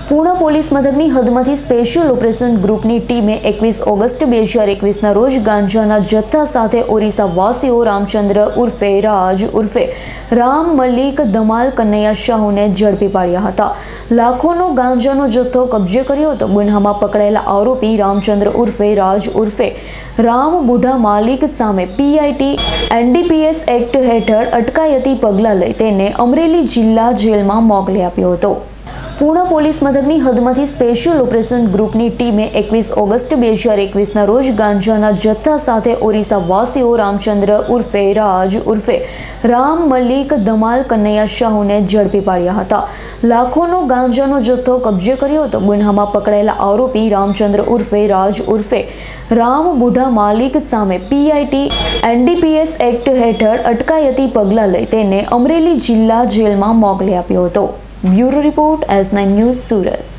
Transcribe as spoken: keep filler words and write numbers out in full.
પૂર્ણ પોલીસ મથકની હદમાંથી special operation ગ્રુપની ટીમે એકવીસ ઓગસ્ટ બે હજાર એકવીસના રોજ ગાંજાના જથ્થા સાથે ઓરિસ્સા વાસીઓ રામચંદ્ર ઉર્ફે રાજ ઉર્ફે રામ મલિક ધમાલ કનૈયા શાહુને ઝડપી પાડ્યા હતા। લાખોનો ગાંજાનો જથ્થો કબજે કર્યો હતો। ગુન્હામાં પકડાયેલા આરોપી રામચંદ્ર ઉર્ફે રાજ ઉર્ફે રામ બુઢા માલિક સામે પીઆઈટી એનડીપીએસ એક્ટ હેઠળ અટકાયતી પગલાં લઈ તેને અમરેલી જિલ્લા જેલમાં મોકલી આપ્યો હતો। પૂર્ણ પોલીસ મથકની હદમાંથી સ્પેશિયલ ઓપરેશન ગ્રુપની ટીમે એકવીસ ઓગસ્ટ બે હજાર એકવીસના રોજ ગાંજાના જથ્થા સાથે ઓરિસ્સા વાસીઓ રામચંદ્ર ઉર્ફે રાજ ઉર્ફે રામ મલિક ધમાલ કનૈયા શાહુને ઝડપી પાડ્યા હતા। લાખોનો ગાંજાનો જથ્થો કબજે કર્યો હતો। ગુન્હામાં પકડાયેલા આરોપી રામચંદ્ર ઉર્ફે રાજ ઉર્ફે રામ બુઢા માલિક સામે પીઆઈટી એનડીપીએસ એક્ટ હેઠળ અટકાયતી પગલાં લઈ તેને અમરેલી જિલ્લા જેલમાં મોકલી આપ્યો હતો। Bureau report S nine news सूरत।